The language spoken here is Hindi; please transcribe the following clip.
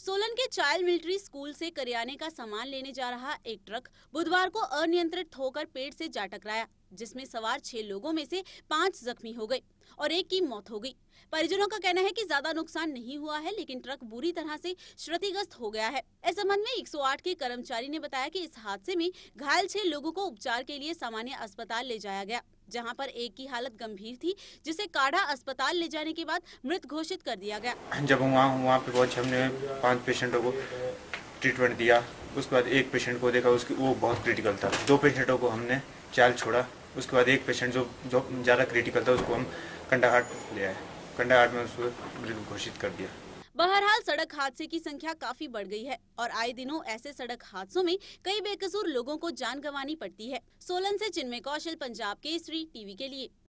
सोलन के चाइल्ड मिलिट्री स्कूल से करियाने का सामान लेने जा रहा एक ट्रक बुधवार को अनियंत्रित होकर पेड़ से जा टकराया, जिसमें सवार 6 लोगों में से 5 जख्मी हो गए और एक की मौत हो गई। परिजनों का कहना है कि ज्यादा नुकसान नहीं हुआ है, लेकिन ट्रक बुरी तरह से क्षतिग्रस्त हो गया है। इस संबंध में 108 के कर्मचारी ने बताया कि इस हादसे में घायल 6 लोगों को उपचार के लिए सामान्य अस्पताल ले जाया गया, जहां पर एक की हालत गंभीर थी, जिसे काढ़ा अस्पताल ले जाने के बाद मृत घोषित कर दिया गया। जब वहाँ पे पहुंचे, हमने 5 पेशेंटों को ट्रीटमेंट दिया। उसके बाद एक पेशेंट को देखा, उसकी वो बहुत क्रिटिकल था। 2 पेशेंटों को हमने चाल छोड़ा। उसके बाद एक पेशेंट जो ज़्यादा क्रिटिकल था, उसको हम कंडाहाट ले आए। कंडाहाट में उसको मृत घोषित कर दिया। बहरहाल सड़क हादसे की संख्या काफी बढ़ गई है और आए दिनों ऐसे सड़क हादसों में कई बेकसूर लोगों को जान गंवानी पड़ती है। सोलन से चिन्मय कौशल, पंजाब केसरी टीवी के लिए।